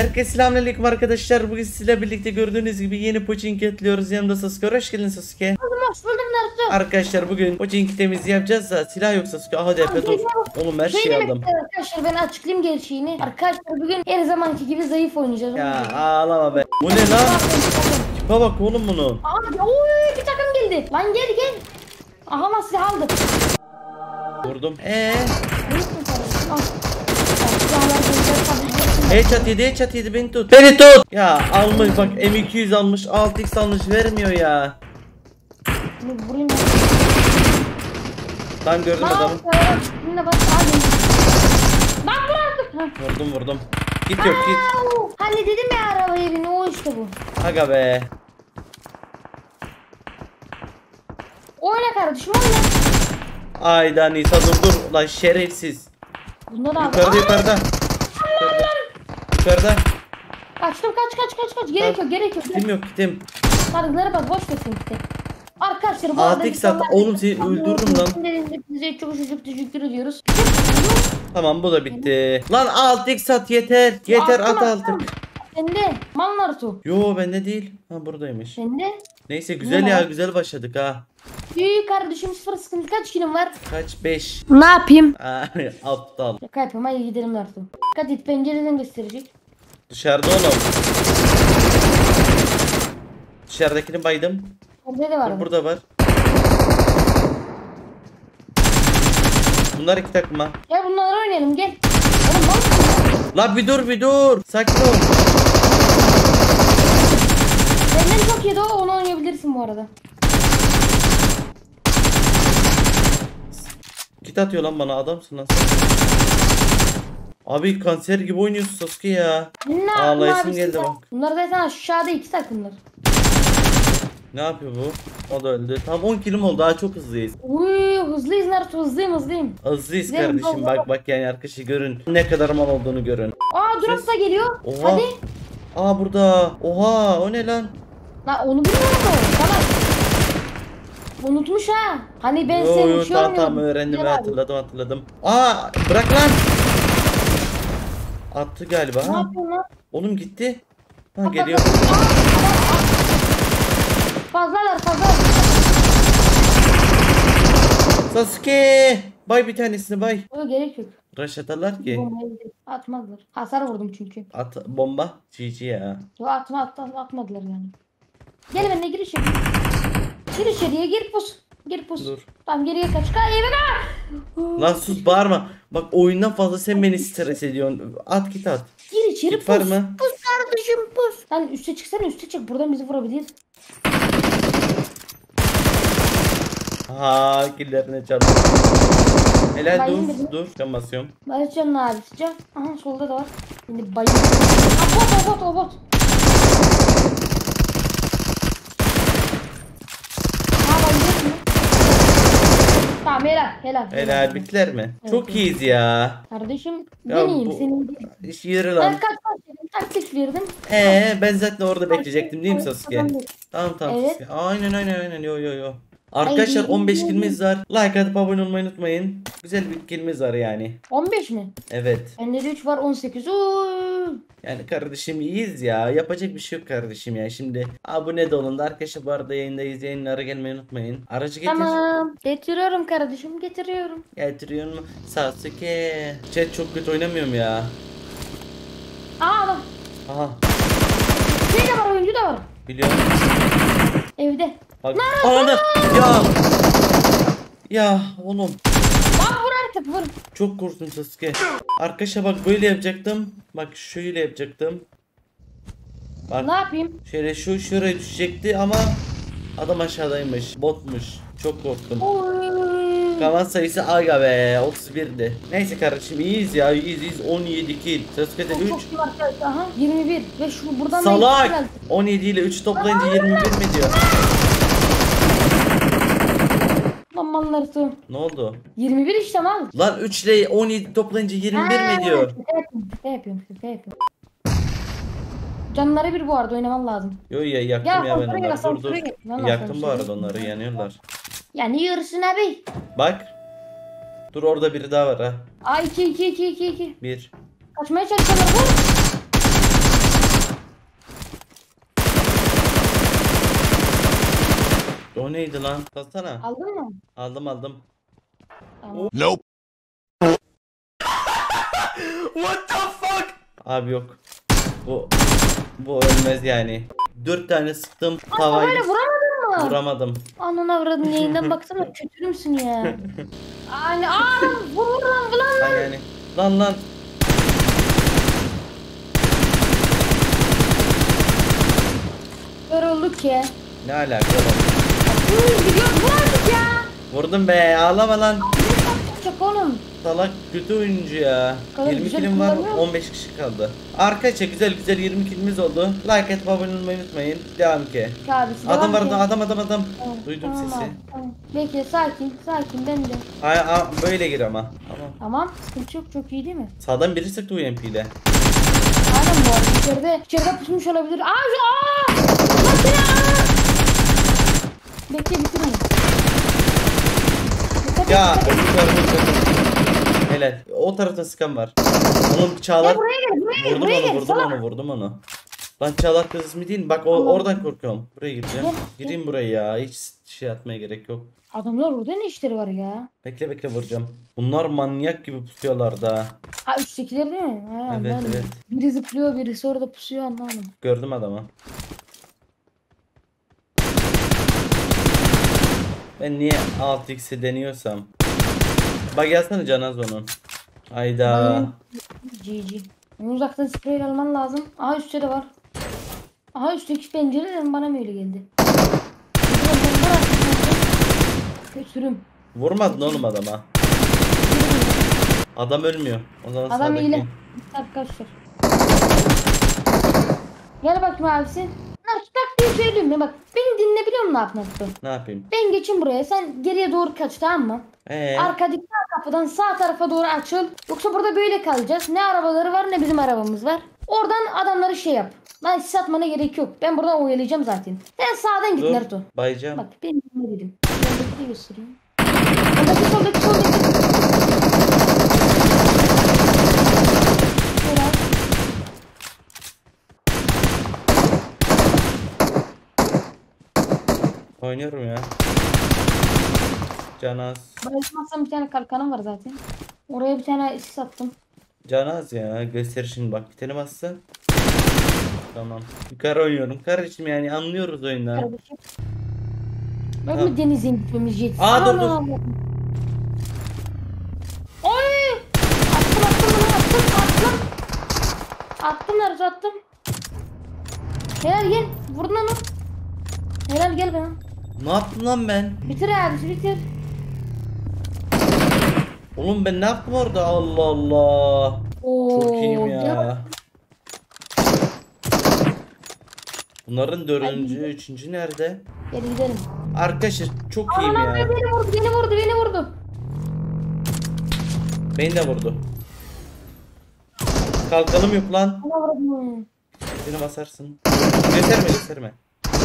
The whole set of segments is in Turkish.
Herkese selamünaleyküm arkadaşlar. Bugün sizlerle birlikte gördüğünüz gibi yeni Pochinki atıyoruz. Yanımda Sasuke. Hoş geldin Sasuke. Hoş buldum Naruto. Arkadaşlar bugün Pochinki temizliği yapacağız da silah yok Sasuke. Hadi Efe dur. Oğlum her şeyi aldım. Arkadaşlar ben açıklayayım gerçeğini. Arkadaşlar bugün her zamanki gibi zayıf oynayacağız. Ya ağlama be. Bu ne lan? Tipe bak oğlum bunu. Abi oy bir takım geldi. Lan gel gel. Aha lan silah aldı. Vurdum. Headshot yedi beni tut. Beni tut. Ya almış bak M200 almış 6x almış vermiyor ya. Vurayım. Tam gördüm adamı. Yine bak abi. Bak vur. Vurdum. Git yok git. Hani dedim ya arabaya bin o işte bu. Aga be. Oyna kardeşim oyna. Ayda Nisa dur lan şerefsiz. Bunda da Yukarıda. Yukarıda. Kaçtım kaç. Gerek yok. Gitim yok. Sarıları bak boş versin gitti. Arkadaşlar bu 6x at. Oğlum seni öldürürüm lan. Size çok teşekkür ediyoruz. Tamam bu da bitti. Lan 6x at yeter. At artık. Sende mal Naruto. Yo bende değil. Ha buradaymış. Sende. Neyse güzel ya güzel başladık ha. İyi kardeşim sıfır sıkıntı kaç kilim var? Kaç 5. Ne yapayım? Aptal. Şaka yapayım hadi gidelim Naruto. Dikkat et pencereden gösterecek. Dışarıda oğlum. Dışarıdakini baydım. Orada da var. Burada var. Bunlar iki takma. Gel bunları oynayalım gel. Oğlum bak. La bir dur. Sakin ol. Benden çok yedi o onu oynayabilirsin bu arada. Kit atıyor lan bana adamsın lan. Abi kanser gibi oynuyorsun Sasuke ya. Ağlayasın geldi bak. Bunlar zaten aşağıda iki takımlar. Ne yapıyor bu? O da öldü. Tam 10 kilim oldu. Daha çok hızlıyız. Uy hızlıyız Naruto hızlıyım. Hızlıyız Güzel, kardeşim. Bak yani arkadaşı görün. Ne kadar mal olduğunu görün. Aa drop da geliyor. Oha. Hadi. Aa burada. Oha o ne lan? Lan onu bilmiyor musun? Tamam. Unutmuş ha. Hani ben seni şey tamam öğrendim hatırladım. Aa bırak lan. Attı galiba. Ne yapıyorsun lan? Oğlum gitti. Ha geliyor. Fazlalar. Sasuke. Bay bir tanesini bay. Yok gerek yok. Rush atarlar ki. Atmadılar. Hasar vurdum çünkü. At bomba. GG ya. Yok atmadılar yani. Gel benimle gir içeri. Gir içeriye gir pus. Dur. Tamam geriye kaç. Lan sus bağırma. Bak oyundan fazla sen beni stres ediyorsun. At git at. Gir içeri Git var mı? Pus kardeşim pus. Lan üste çıksana üste çık. Buradan bizi vurabilir. Ha killerine çarptı. Helal dur. Can basıyorum. Bayılacağım abi sıcak. Aha solda da var. Şimdi bayıl. O bot. Tamam helal. Bittiler mi? Evet, Çok iyiyiz ya. Kardeşim Ya ben iyiyim bu- senin değil. İş yeri Ben lan. kaç dedim taktik verdim. Ben zaten orada bekleyecektim değil mi Sasuke? Tamam Evet. Sasuke. Aynen yo. Arkadaşlar 15 kilimiz var. Like atıp abone olmayı unutmayın. Güzel bir kilimiz var yani. 15 mi? Evet. Bende de 3 var 18. Yani kardeşim iyiyiz ya. Yapacak bir şey yok kardeşim ya. Şimdi abone de olun da arkadaşlar bu arada yayındayız. Yayınlara gelmeyi unutmayın. Aracı getir. Tamam. Getiriyorum kardeşim getiriyorum. Getiriyor mu? Sasuke. Chat çok kötü oynamıyorum ya. Aa bak. Aha. Şey de var oyuncu da var. Biliyorum. Evde. Bak. Ananı. Ya oğlum. Bak vur artık vur. Çok korktum Sasuke. Arkadaşlar bak böyle yapacaktım. Bak şöyle yapacaktım. Bak. Ne yapayım? Şöyle şuraya düşecekti ama adam aşağıdaymış. Botmuş. Çok korktum. Kalan sayısı aga be 31'di. Neyse kardeşim iyiyiz ya iyiyiz 17 kill. Sasuke'de 3. Çok iyi arkadaşlar. Aha 21 ve şu buradan Salak. da 17 ile 3 toplayınca 21 mi diyor? Amanlar su. Ne oldu? 21 işte mal. Lan 3 ile 17 toplayınca 21 mi diyor? Şaka yapıyorum. Canları bir bu arada oynaman lazım. Yo yaktım ya ben onları. Dur. Vallahi Yaktım bu sana arada onları yanıyorlar. Yani yürüsün abi. Bak. Dur orada biri daha var ha. Aa 2. 1. Kaçmaya çalışıyorlar vur. O neydi lan? Kalsana. Aldın mı? Aldım. Tamam. Nope. What the fuck? Abi yok. Bu ölmez yani. 4 tane sıktım Böyle tavayla vuramadın mı? vuramadım. Ananı avradın yayından baksana kötü müsün ya? Yani vur lan. Yani lan. Kör olduk ya. Ne alaka oğlum? Gidiyor bu artık ya. Vurdum be, ağlama lan. Ne yapacak oğlum? Salak kötü oyuncu ya. Kadar 20 güzel kilim var, kullanıyor. 15 kişi kaldı. Arkadaşlar güzel 20 kilimiz oldu. Like atıp abone olmayı unutmayın. Devam ki. Abisi Adam var, ki. adam. Tamam, Duydum tamam sesi. abi, tamam. Bekle sakin ben de. Böyle gir ama. Tamam. Tamam sıkıntı yok çok iyi değil mi? Sağdan biri sıktı UMP ile. Aynen bu arada içeride pusmuş olabilir. Lan seni Bekle bitirmeyin. Ya helal. O tarafta sıkan var. Oğlum Çağlar. Ya buraya gel Vurdum onu. Lan Çağlar kız ismi değil mi? Bak oradan korkuyorum. Buraya gireceğim. Gireyim buraya ya. Hiç şey atmaya gerek yok. Adamlar orada ne işleri var ya? Bekle vuracağım. Bunlar manyak gibi pusuyorlar da. Ha üsttekiler değil mi? Ha, Evet, anladım. evet. Biri zıplıyor birisi orada pusuyor anlamadım. Gördüm adamı. Ben niye 6x'i deniyorsam. Bak gelsene Canaz onun. Hayda. GG. Uzaktan sprey alman lazım. Aha üstte de var. Aha üstteki pencereden bana mı öyle geldi? Götürüm. Vurmadın oğlum adama. Adam ölmüyor. O zaman Adam sağdaki. ile. Arkadaşlar. Gel bakayım abisi. Tak diye söyleyeyim mi? Bak beni dinle biliyor musun ne yapmak istiyorum? Ne yapayım? Ben geçeyim buraya. Sen geriye doğru kaç tamam mı? Arkadaki kapıdan sağ tarafa doğru açıl. Yoksa burada böyle kalacağız. Ne arabaları var ne bizim arabamız var. Oradan adamları şey yap. Lan sis atmana gerek yok. Ben buradan oyalayacağım zaten. Sen sağdan git Dur. Naruto. Bayacağım. Bak ben ne dedim. Soldaki göstereyim. Soldaki. Helal. Oynuyorum ya. Canaz. Bayılmazsam bir tane kalkanım var zaten. Oraya bir tane sis attım. Canaz ya. Göster şimdi bak. Bitelim aslında. Tamam. Yukarı oynuyorum. Kardeşim yani anlıyoruz oyundan. Kardeşim. Bak Tamam. mı denizin gitmemiz yetsin. Aa, dur. Oy! Attım. Attım Naruto attım. Helal gel. Vurdun onu. Helal gel bana. Ne yaptım lan ben? Bitir abi bitir. Oğlum ben ne yaptım orada? Allah Allah. Çok iyiyim ya. Bunların dördüncü, üçüncü nerede? Gel gidelim. Arkadaşlar çok iyiyim Aman ya. beni vurdu. Beni de vurdu. Kalkanım yok lan. Bana vurdu. Beni basarsın. Gösterme.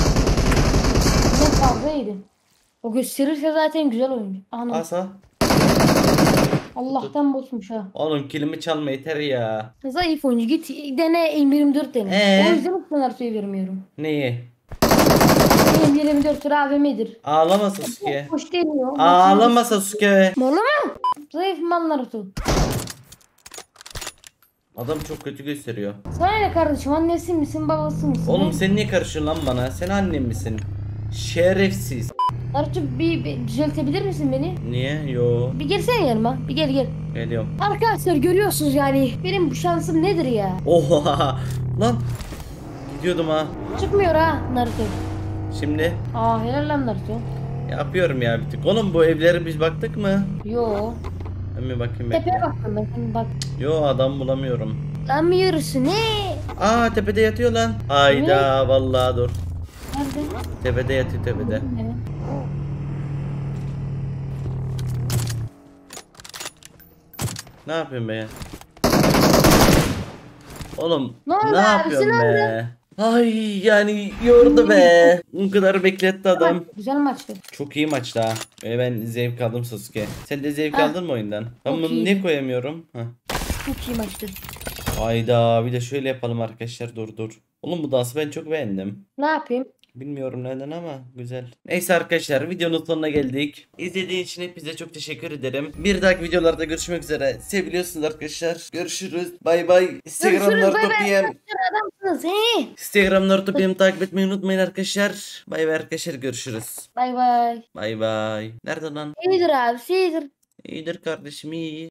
Ne fazla yedi. O gösterirse zaten güzel oyuncu. Anam. Asa. Allah'tan bozmuş ha. Oğlum kilimi çalma yeter ya. Zayıf oyuncu git dene M24 dene. O yüzden hiç Naruto'yu vermiyorum. Neyi? M24 AVM'dir. Ağlama Sasuke. Hoş deniyor. Ağlama Sasuke. Mola mı? Zayıf mal Naruto. Adam çok kötü gösteriyor. Sana ne kardeşim annesi misin babası mısın? Oğlum sen niye karışıyorsun lan bana? Sen annem misin? Şerefsiz. Naruto bir düzeltebilir misin beni? Niye? Yo. Bir gelsene yanıma. Bir gel. Geliyorum. Arkadaşlar görüyorsunuz yani benim bu şansım nedir ya? Oha. Lan. Gidiyordum ha. Çıkmıyor ha Naruto. Şimdi Helal lan Naruto. yapıyorum ya bir tık. Oğlum bu evlere biz baktık mı? Yo. Ben bir bakayım Tepeye bekle. baktım ben şimdi bak. Yo adam bulamıyorum. Lan mı yürüsün ne? Aa tepede yatıyor lan. Hayda vallahi dur. Nerede? Tepede yatıyor tepede. Evet. Ne yapıyorsun be ya? Oğlum Ne oldu ne abi, yapıyorsun sen be? Ay yani yordu be. Bu kadar bekletti adam. Güzel maçtı. Çok iyi maçta ha. Ben zevk aldım Sasuke. Sen de zevk Ah, aldın mı oyundan? Ben çok bunu iyi. niye koyamıyorum? Heh. Çok iyi maçtı. Hayda bir de şöyle yapalım arkadaşlar dur. Oğlum bu dansı ben çok beğendim. Ne yapayım? Bilmiyorum neden ama güzel. Neyse arkadaşlar videonun sonuna geldik. İzlediğiniz için hepinize çok teşekkür ederim. Bir dahaki videolarda görüşmek üzere. Seviliyorsunuz arkadaşlar. Görüşürüz. Bay bay. Instagram Görüşürüz. Bay Naruto bay. PM. Arkadaşlar, adamsınız. He. Instagram Naruto PM takip etmeyi unutmayın arkadaşlar. Bay bay arkadaşlar, görüşürüz. Bay bay. Bay bay. Nerede lan? İyidir abi. İyidir. İyidir kardeşim, iyi.